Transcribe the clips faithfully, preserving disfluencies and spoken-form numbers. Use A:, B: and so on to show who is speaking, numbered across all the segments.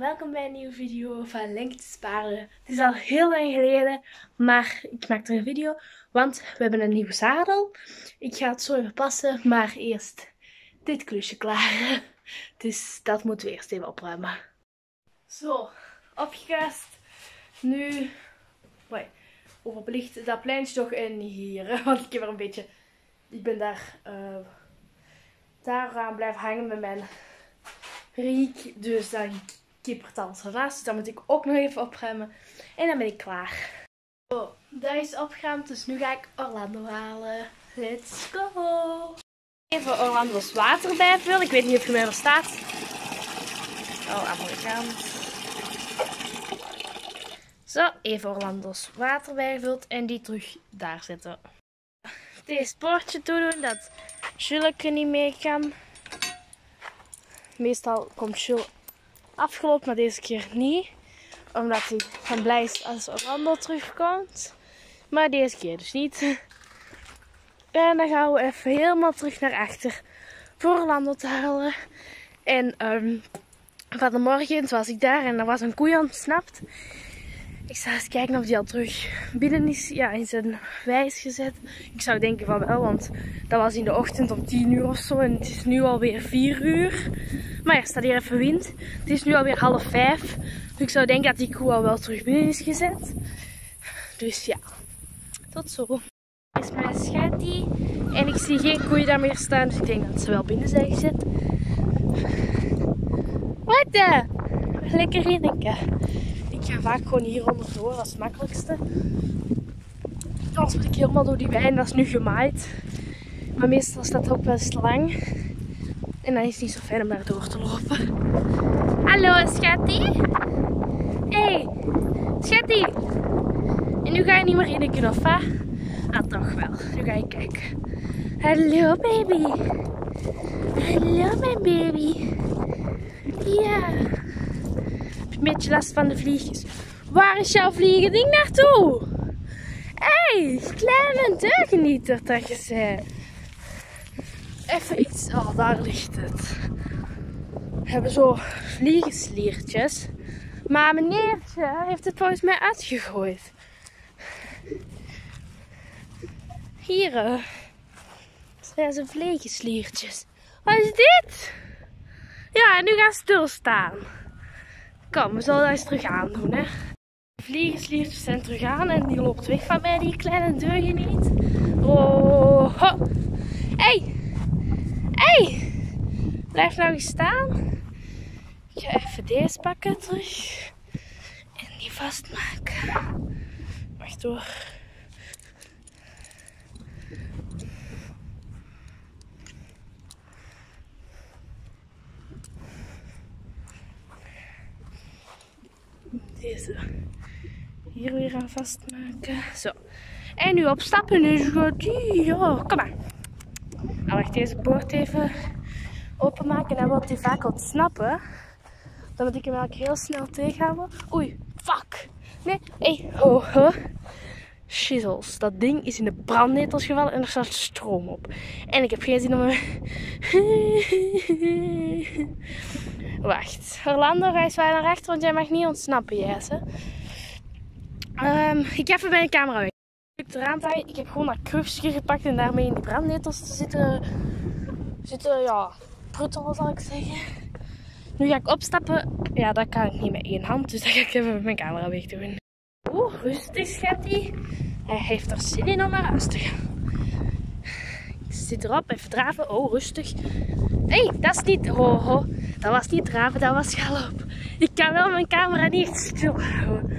A: welkom bij een nieuwe video van Lengtespaarden. Het is al heel lang geleden, maar ik maak er een video, want we hebben een nieuwe zadel. Ik ga het zo even passen, maar eerst dit klusje klaar. Dus dat moeten we eerst even opruimen. Zo, opgekast. Nu, wait, overbelicht dat pleintje toch in hier, want ik heb er een beetje, ik ben daar, uh, daar aan blijven hangen met mijn riek, dus dan kippert alles ernaast. Dus dat moet ik ook nog even opruimen. En dan ben ik klaar. Zo, dat is opgeruimd, dus nu ga ik Orlando halen. Let's go! Even Orlando's water bijvullen. Ik weet niet of je mij verstaat. Oh, andere kant. Zo, even Orlando's water bijgevuld en die terug daar zetten. Deze poortje toedoen dat Jules niet mee kan. Meestal komt Jules afgelopen, maar deze keer niet. Omdat hij van blij is als Orlando terugkomt. Maar deze keer dus niet. En dan gaan we even helemaal terug naar achter voor Orlando te halen. En um, van de morgen was ik daar en er was een koei ontsnapt. Ik zou eens kijken of die al terug binnen is, ja, in zijn wijs gezet. Ik zou denken van wel, want dat was in de ochtend om tien uur of zo. En het is nu alweer vier uur. Maar er staat hier even wind. Het is nu alweer half vijf. Dus ik zou denken dat die koe al wel terug binnen is gezet. Dus ja, tot zo. Dit is mijn schattie. En ik zie geen koeien daar meer staan. Dus ik denk dat ze wel binnen zijn gezet. Wat de? Lekker rinneken. Ik ga vaak gewoon hier onderdoor, dat is het makkelijkste. Anders moet ik helemaal door die wei, dat is nu gemaaid. Maar meestal staat het ook best lang. En dan is het niet zo fijn om daar door te lopen. Hallo schattie. Hey, schattie. En nu ga je niet meer rinneken of hè? Ah, toch wel. Nu ga je kijken. Hallo baby. Hallo mijn baby. Ja. Een beetje last van de vliegjes. Waar is jouw vliegeding naartoe? Hé, hey, kleine deugnieter dat je zei. Even iets. Oh, daar ligt het. We hebben zo vliegensliertjes. Maar meneertje heeft het volgens mij uitgegooid. Hier. Dat zijn ze vliegensliertjes. Wat is dit? Ja, en nu gaan ze stilstaan. Kom, we zullen dat eens terug aan doen, hè. De vliegensliertjes zijn terug aan en die loopt weg van mij, die kleine deugen niet. Oh, ho. Hey! Hey! Blijf nou eens staan. Ik ga even deze pakken terug. En die vastmaken. Wacht hoor. Deze hier weer aan vastmaken. Zo. En nu opstappen. Nu gaat die. Ja, kom maar. Nou, wacht, deze poort even openmaken. Dan wil hij vaak ontsnappen. Dan moet ik hem eigenlijk heel snel tegenhouden. Oei, fuck. Nee, hé, hey, ho, ho. Shizzles. Dat ding is in de brandnetels gevallen en er staat stroom op. En ik heb geen zin om me... Wacht. Orlando, ga eens waar naar rechter, want jij mag niet ontsnappen, yes, hè. Um, ik ga even mijn camera weg. Ik eraan hangen. Ik heb gewoon dat krufsje gepakt en daarmee in die brandnetels te zitten, zitten, ja, pruttelen zal ik zeggen. Nu ga ik opstappen. Ja, dat kan ik niet met één hand, dus dan ga ik even met mijn camera weg doen. Oeh, rustig schattie. Hij heeft er zin in om naar huis te gaan. Ik zit erop, even draven. Oh, rustig. Hé, hey, dat is niet... Ho, ho. Dat was niet draven, dat was galop. Ik kan wel mijn camera niet echt stil houden.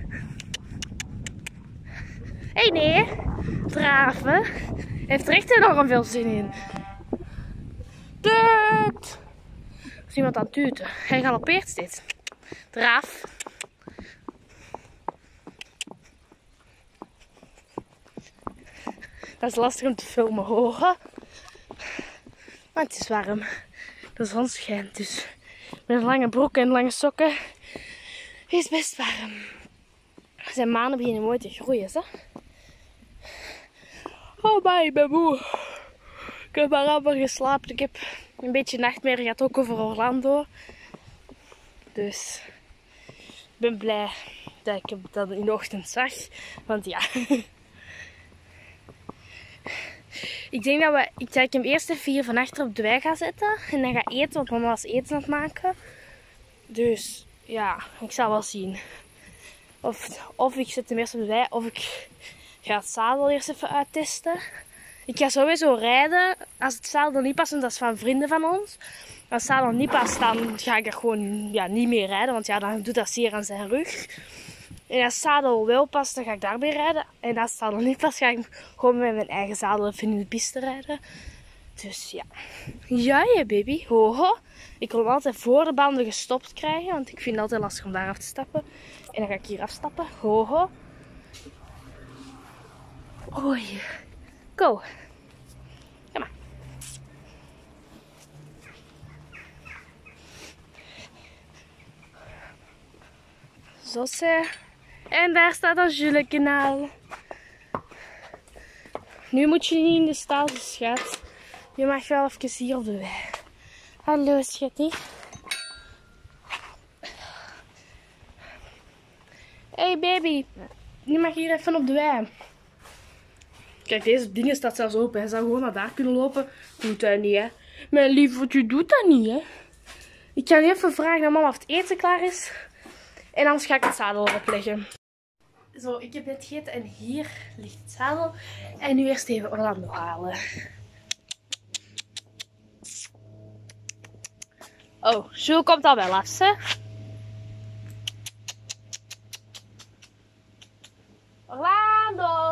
A: Hé, hey, nee. Draven. Hij heeft er echt enorm veel zin in. Tuut. Er is iemand aan het tuten. Hij galopeert steeds. Draaf. Dat is lastig om te filmen, horen. Maar het is warm. De zon schijnt, dus met een lange broek en lange sokken is het best warm. Zijn manen beginnen mooi te groeien, hè? Oh, maar ik ben moe. Ik heb maar amper geslapen. Ik heb een beetje nachtmerrie gehad, ook over Orlando. Dus ik ben blij dat ik dat in de ochtend zag. Want ja. Ik denk dat, we, ik, dat ik hem eerst even hier van achter op de wei ga zetten. En dan ga eten, want mama was eten aan het maken. Dus ja, ik zal wel zien. Of, of ik zet hem eerst op de wei, of ik ga het zadel eerst even uittesten. Ik ga sowieso rijden als het zadel niet past, want dat is van vrienden van ons. Als het zadel niet past, dan ga ik er gewoon ja, niet meer rijden, want ja, dan doet dat zeer aan zijn rug. En als het zadel wel past, dan ga ik daarbij rijden. En als het zadel niet past, ga ik gewoon met mijn eigen zadel even in de piste rijden. Dus ja. Ja, je baby. Hoho. Ik wil hem altijd voor de banden gestopt krijgen, want ik vind het altijd lastig om daar af te stappen. En dan ga ik hier afstappen. Hoho. Oei. Go. Kom maar. Zo ze. En daar staat ons Jules-kanaal. Nu moet je niet in de stal, schat. Je mag wel even hier op de wei. Hallo, schatje. Hey baby. Je mag hier even op de wei. Kijk, deze dingen staat zelfs open. Hij zou gewoon naar daar kunnen lopen. Doet hij niet, hè. Mijn lievertje doet dat niet, hè. Ik ga nu even vragen aan mama of het eten klaar is. En anders ga ik het zadel opleggen. Zo, ik heb net gegeten en hier ligt het zadel. En nu eerst even Orlando halen. Oh, Jules komt al wel af, hè. Orlando!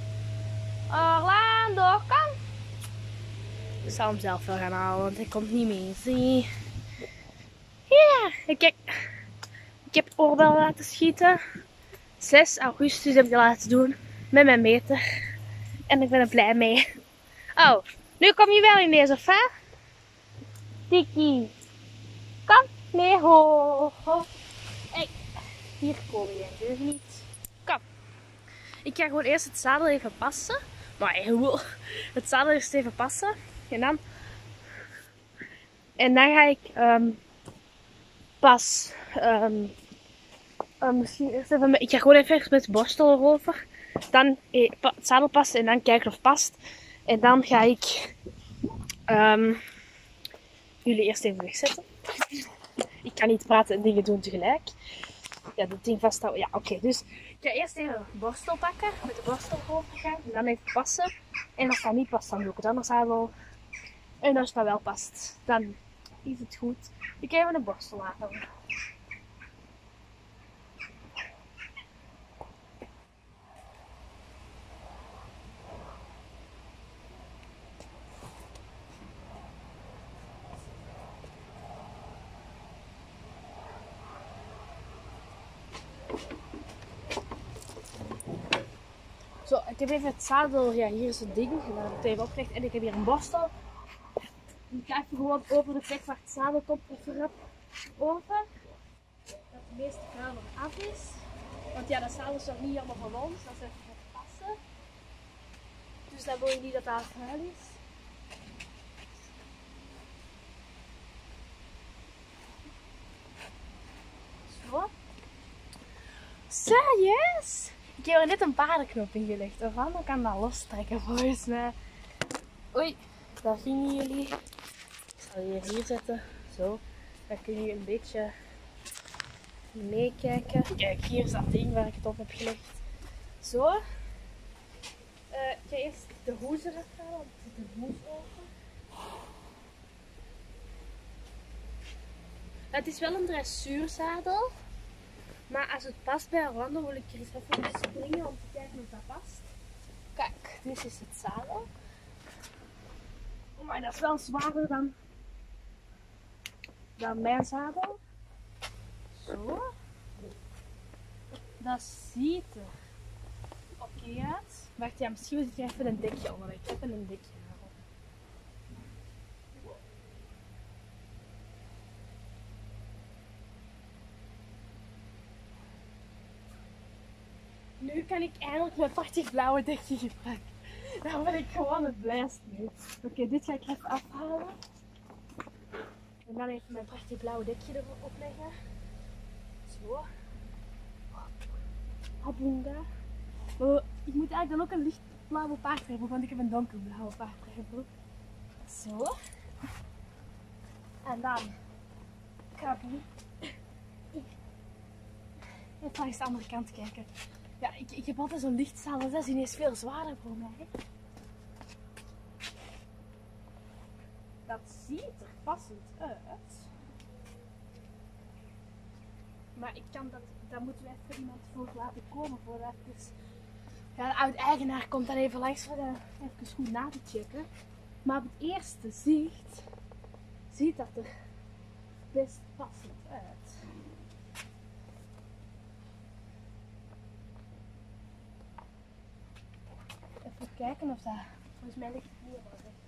A: Orlando, kom! Ik zal hem zelf wel gaan halen, want hij komt niet mee, zie. Ja, kijk. Ik heb het oorbel laten schieten. zes augustus heb ik dat laten doen. Met mijn meter. En ik ben er blij mee. Oh, nu kom je wel in deze, of hè? Tikkie. Kom. Nee, ho. ho. Hey. Hier kom je dus niet. Kom. Ik ga gewoon eerst het zadel even passen. Maar hij wil het zadel eerst even passen. En dan... En dan ga ik um, pas... Um, Uh, misschien eerst even met, ik ga gewoon even met de borstel erover. Dan eh, het zadel passen en dan kijken of het past. En dan ga ik um, jullie eerst even wegzetten. Ik kan niet praten en dingen doen tegelijk. Ja, dat ding vasthouden. Ja, oké. Okay. Dus ik ga eerst even de borstel pakken. Met de borstel erover gaan. En dan even passen. En als dat niet past, dan doe ik het andere zadel. En als dat wel past, dan is het goed. Ik ga even de borstel laten. Zo, ik heb even het zadel, ja hier is het ding, ik heb het even opgelegd en ik heb hier een borstel. Ik ga even gewoon over de plek waar het zadel komt even rap over. Dat de meeste vuil nog af is. Want ja, dat zadel is nog niet helemaal van ons, dat is even gaat passen. Dus dan wil je niet dat dat vuil is. Zo. Zo, yes! Ik heb er net een paardenknop in gelegd. Of anders kan dat lostrekken volgens mij. Oei, daar gingen jullie. Ik zal je hier zetten. Zo. Dan kun je een beetje meekijken. Kijk, hier is dat ding waar ik het op heb gelegd. Zo. Uh, ik ga eerst de hoes eraf halen, want er zit een hoes open. Het is wel een dressuurzadel. Maar als het past bij Orlando wil ik er eens even mee springen om te kijken of dat past. Kijk, dit is het zadel. Maar dat is wel zwaarder dan, dan mijn zadel. Zo. Dat ziet er oké okay uit. Wacht, ja, misschien moet ik er even een dekje onder. Ik heb een dekje halen. Nu kan ik eindelijk mijn prachtig blauwe dekje gebruiken. Dan ben ik gewoon het blijst nu. Oké, okay, dit ga ik even afhalen. En dan even mijn prachtig blauwe dekje erop leggen. Zo. Habunga. Maar ik moet eigenlijk dan ook een lichtblauwe paardrijbroek, want ik heb een donkerblauwe paardrijbroek. Zo. En dan Kaboe. Even langs de andere kant kijken. Ja, ik, ik heb altijd zo'n lichtzaal, dus dat is ineens veel zwaarder voor mij. Dat ziet er passend uit. Maar ik kan dat, daar moeten we even iemand voor laten komen voor dat even. Ja, de oud-eigenaar komt dan even langs voor dat even goed na te checken. Maar op het eerste zicht ziet dat er best passend uit. Even kijken of dat. Volgens mij ligt het hier wel recht.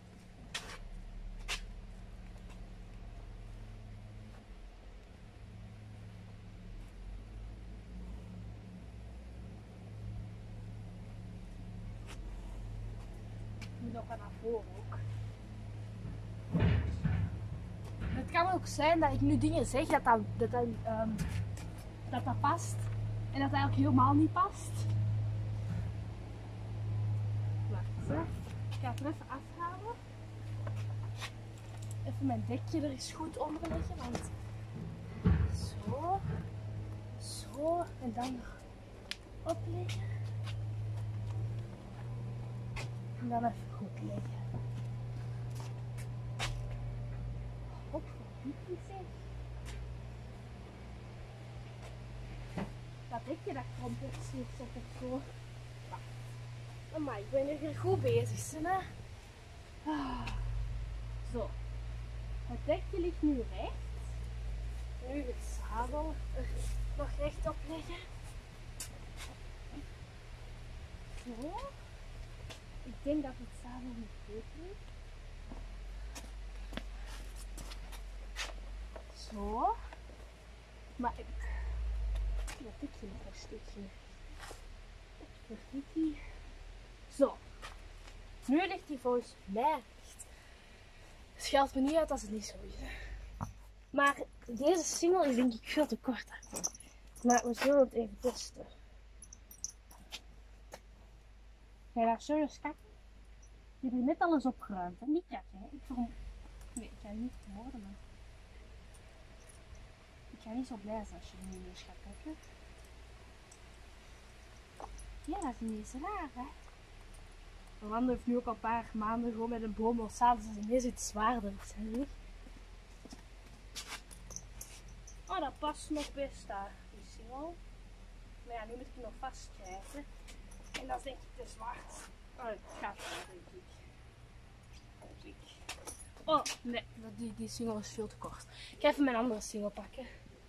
A: Moet ook wel naar voren ook. Het kan ook zijn dat ik nu dingen zeg dat dat, dat, dat, um, dat, dat past en dat dat eigenlijk helemaal niet past. Wacht hè. Ik ga het er even afhalen. Even mijn dekje er eens goed onder leggen, want zo, zo en dan opleggen. En dan even goed leggen. Hop, niet zeg. Dat dekje dat komt ook zo, zeg ik zo. Maar ik ben er weer goed bezig, hè. Ah. Zo. Het dekje ligt nu recht. Nu het zadel er nog recht op leggen. Zo. Ik denk dat het zadel niet goed ligt. Zo. Maar ik... Dat tikje nog een stukje. Vergiet. Zo. Nu ligt hij volgens mij recht. Het geldt me niet uit als het niet zo is. Maar deze single is denk ik veel te kort daarvoor. Maar we zullen het even testen. Ga je daar serieus kakken? Je hebt hier net alles opgeruimd. Hè? Niet kakken, hè? Ik vermoed... Nee, ik ga niet horen, maar... Ik ga niet zo blij zijn als je er nu eens gaat kakken. Ja, dat is niet eens raar, hè? Rolando heeft nu ook al een paar maanden gewoon met een boom al s'avonds als ineens iets zwaarder is, hè? Oh, dat past nog best daar, die single. Maar ja, nu moet ik hem nog vastkrijgen. En dat is denk ik te zwart. Oh, het gaat wel, denk ik. Denk ik. Oh, nee, die, die single is veel te kort. Ik ga even mijn andere single pakken.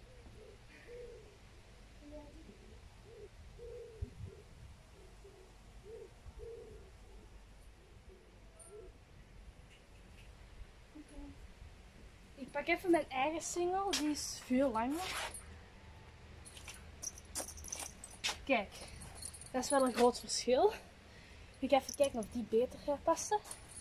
A: Ik pak even mijn eigen single, die is veel langer. Kijk, dat is wel een groot verschil. Ik ga even kijken of die beter gaat passen.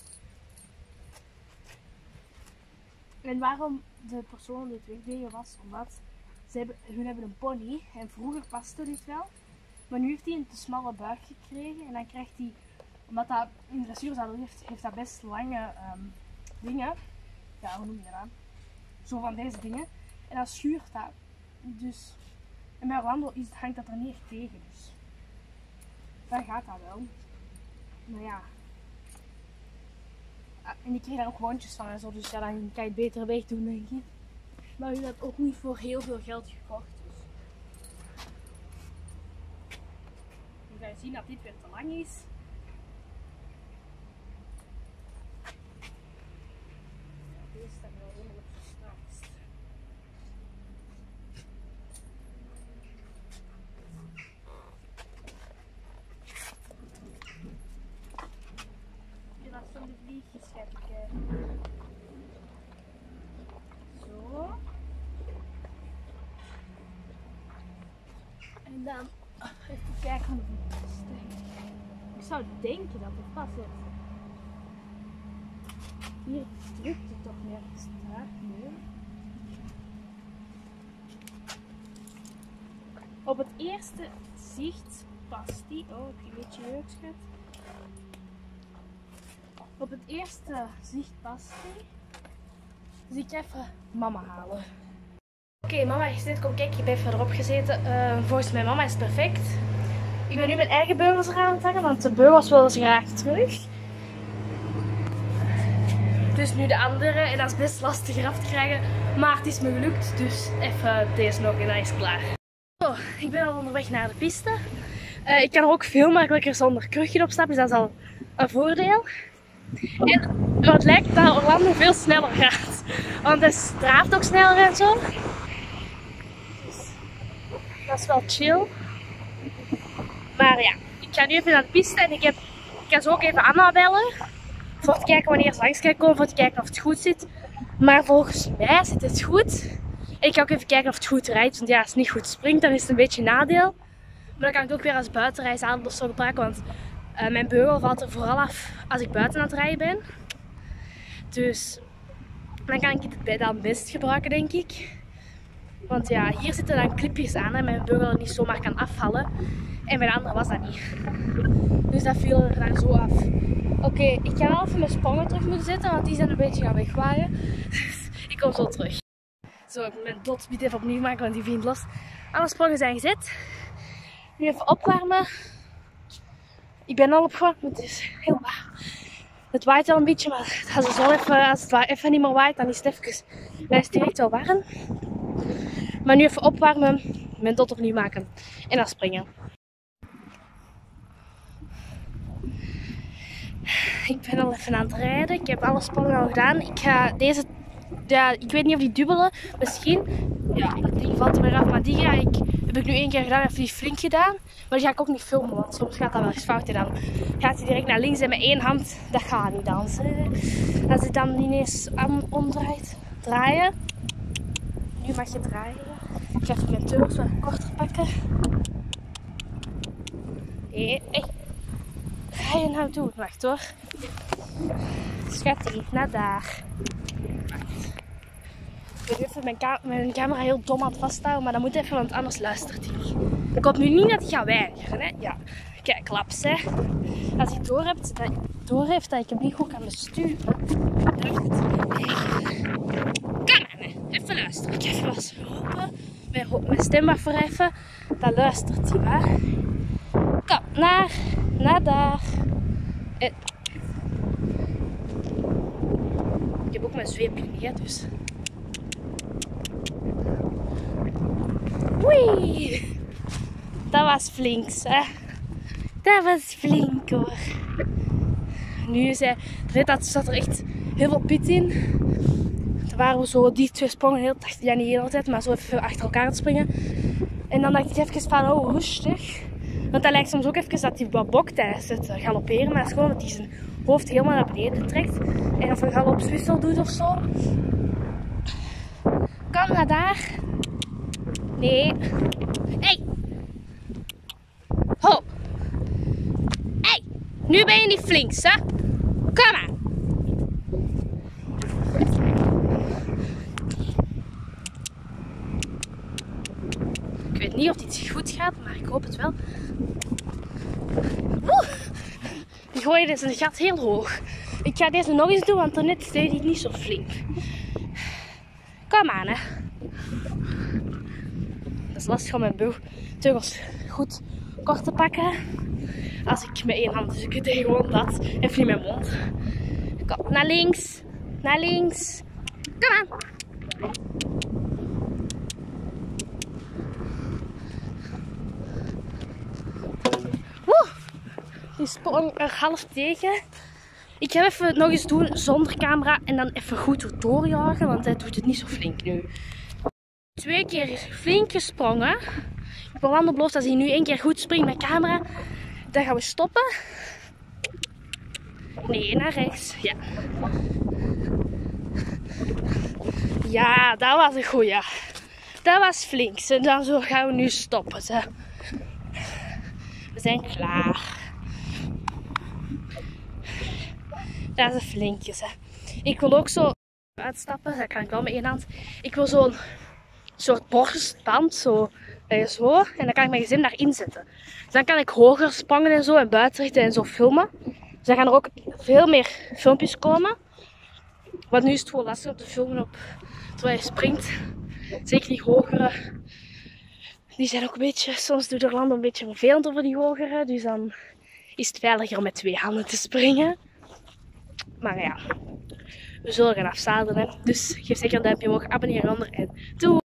A: En waarom de persoon dit wegdeden was, omdat ze hebben, hun hebben een pony en vroeger paste dit wel. Maar nu heeft hij een te smalle buik gekregen en dan krijgt hij, omdat dat in dressuurzadel heeft, heeft dat best lange um, dingen. Ja, hoe noem je dat? Zo van deze dingen. En dan schuurt dat. Dus, en bij Orlando is, hangt dat er niet echt tegen. Dus dan gaat dat wel. Maar ja. En ik kreeg daar ook wondjes van en zo. Dus ja, dan kan je het beter wegdoen, denk ik. Maar u had ook niet voor heel veel geld gekocht. Dus. Je gaat zien dat dit weer te lang is. Deze staat wel helemaal op zijn straatst. Je laat van de vliegjes kijken. Zo. En dan even kijken of het past. Ik zou denken dat het past. Hier drukt het toch nergens naar. Nee. Op het eerste zicht past die. Oh, ik heb een beetje jeuk, schat. Op het eerste zicht past die. Dus ik ga even mama halen. Oké, okay, mama is net, kom kijk, ik ben verderop gezeten. Uh, volgens mij mama is het perfect. Ik ben nu mijn eigen beugels eraan aan het hangen, want de beugels wilden ze graag terug. Dus nu de andere, en dat is best lastig af te krijgen, maar het is me gelukt. Dus even deze nog en dan is het klaar. Zo, ik ben al onderweg naar de piste. Uh, ik kan er ook veel makkelijker zonder krugje op stappen, dus dat is al een voordeel. En het lijkt dat Orlando veel sneller gaat, want hij straaft ook sneller en zo. Dus dat is wel chill. Maar ja, ik ga nu even naar de piste en ik, heb, ik ga zo ook even Anna bellen. Voor te kijken wanneer ze langs kan komen, voor te kijken of het goed zit. Maar volgens mij zit het goed. En ik ga ook even kijken of het goed rijdt. Want ja, als het niet goed springt, dan is het een beetje een nadeel. Maar dan kan ik het ook weer als buitenreis aan of zo gebruiken. Want uh, mijn beugel valt er vooral af als ik buiten aan het rijden ben. Dus dan kan ik het dan best gebruiken, denk ik. Want ja, hier zitten dan clipjes aan en mijn beugel niet zomaar kan afvallen. En bij de andere was dat niet. Dus dat viel er dan zo af. Oké, okay, ik ga wel even mijn sprongen terug moeten zetten, want die zijn een beetje gaan wegwaaien. Dus ik kom zo terug. Zo, ik moet mijn dotspied even opnieuw maken, want die vindt los. Alle sprongen zijn gezet. Nu even opwarmen. Ik ben al opgewarmd, maar het is heel warm. Het waait wel een beetje, maar als het, wel even, als het even niet meer waait, dan is het even, dan is het direct wel warm. Maar nu even opwarmen, mijn dot opnieuw maken en dan springen. Ik ben al even aan het rijden. Ik heb alle sprongen al gedaan. Ik ga deze, ja, ik weet niet of die dubbele, misschien. Ja, die valt er weer af. Maar die ga ik, heb ik nu één keer gedaan, heb die flink gedaan. Maar die ga ik ook niet filmen, want soms gaat dat wel eens fout. En dan gaat hij direct naar links en met één hand, dat gaat niet dansen. Als hij dan ineens omdraait, draaien. Nu mag je draaien. Ik ga even mijn teugels wat korter pakken. Nee, echt. Ga je nou doen? Wacht hoor. Schattie, naar daar. Wacht. Ik ben even mijn, ka mijn camera heel dom aan het vasthouden, maar dat moet even, want anders luistert hij niet. Ik hoop nu niet dat hij gaat weigeren, hè? Ja. Kijk, klaps, hè. Als hij door hebt, dat door heeft dat ik hem niet goed kan besturen. Dacht. Kom aan, hè. Even luisteren. Ik ga even wat roepen. Mijn, mijn stem wat verheffen. Dan luistert hij, hè. Kom, naar, naar daar. En... ik heb ook mijn zweepje niet, hè, dus. Wee! Dat was flink, hè. Dat was flink, hoor. Nu is hij, dat zat er echt heel veel pit in. Toen waren we zo die twee sprongen, heel, ja niet de hele tijd, maar zo even achter elkaar te springen. En dan dacht ik even van, oh, rustig. Want dat lijkt soms ook even dat hij wat bokt tijdens het galopperen. Maar dat is gewoon dat hij zijn hoofd helemaal naar beneden trekt. En of een galopswissel doet of zo. Kom naar daar. Nee. Hey. Ho. Hey. Nu ben je niet flink, hè? Kom maar. Ik weet niet of dit goed gaat, maar ik hoop het wel. Woe! Die gooien dus een gat heel hoog. Ik ga deze nog eens doen, want daarnet deed hij niet zo flink. Kom aan, hè. Dat is lastig om mijn teugels goed kort te pakken. Als ik met één hand, dus ik deed gewoon dat. Even in mijn mond. Kom, naar links. Naar links. Kom aan. Die sprong er half tegen. Ik ga even nog eens doen zonder camera en dan even goed doorjagen, want hij doet het niet zo flink nu. Twee keer flink gesprongen. Ik heb Orlando beloofd als hij nu één keer goed springt met camera, dan gaan we stoppen. Nee, naar rechts. Ja. Ja, dat was een goeie. Dat was flink. En dan zo gaan we nu stoppen. Hè. We zijn klaar. Dat is een flinkjes. Hè. Ik wil ook zo uitstappen. Dat kan ik wel met één hand. Ik wil zo'n soort borstband. Zo Uh, zo. En dan kan ik mijn gezin daarin zetten. Dus dan kan ik hoger sprangen en zo. En buitenrichten en zo filmen. Dus dan gaan er ook veel meer filmpjes komen. Want nu is het gewoon lastig om te filmen op, terwijl je springt. Zeker die hogere. Die zijn ook een beetje, soms doet Orlando een beetje vervelend over die hogere. Dus dan is het veiliger om met twee handen te springen. Maar ja, we zullen gaan afzadelen. Dus geef zeker een duimpje omhoog, abonneer eronder en doei!